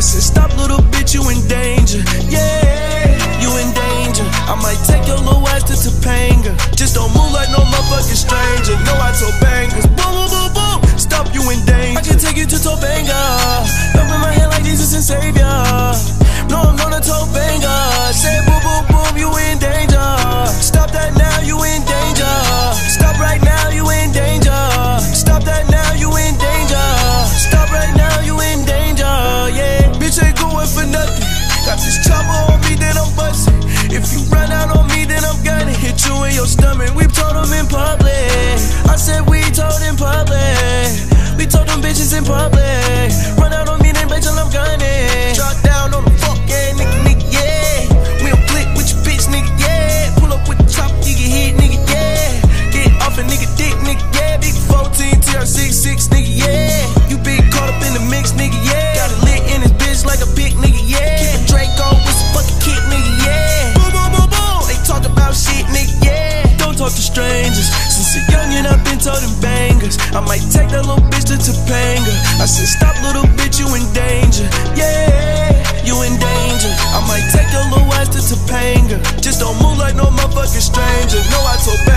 I said, stop, little bitch, you in danger. Yeah, you in danger. I might take your little ass to Topanga. Just don't move like no motherfucking stranger. No, I Topangas. Boom, boom, boom, boom. Stop, you in danger. I can take you to Topanga. Up in my hand like Jesus and Savior. No, I'm on a Topanga. Say boom, boom, boom, you in danger. Stop that now, you in danger. Stop right now, you in danger. Stop that now, you in danger. Stop right now, you in danger. Yeah, bitch ain't going for nothing. Got this chopper on me, then I'm busting. If you run out on me, then I'm gonna hit you in your stomach. We told them in public. I said we told in public. We told them bitches in public. Run out on me, then bitch, till I'm gunning. Drop down on the fuck, yeah, nigga, yeah. We don't click with your bitch, nigga, yeah. Pull up with the chopper, you get hit, nigga, yeah. Get off a nigga dick, nigga, yeah. Big 14 TR66, nigga, yeah. You big caught up in the mix, nigga, yeah. Got it lit in his bitch like a big nigga, yeah. Keep a Draco with some fucking kick, nigga, yeah. Boom, boom, boom, boom. They talk about shit, nigga, yeah. Don't talk to strangers. Since a youngin', I've been told them bangers. I might take that little bitch to Topanga. I said, stop, little bitch, you in danger. Yeah, you in danger. I might take your little ass to Topanga. Just don't move like no motherfucking stranger. No, I told